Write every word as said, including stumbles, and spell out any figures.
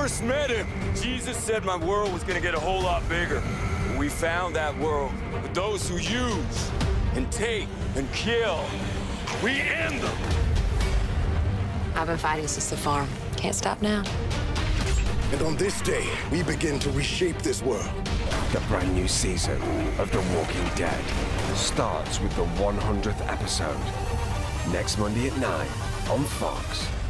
first met him, Jesus said my world was gonna get a whole lot bigger. We found that world with those who use and take and kill. We end them. I've been fighting since the farm. Can't stop now. And on this day, we begin to reshape this world. The brand new season of The Walking Dead starts with the one hundredth episode. Next Monday at nine on Fox.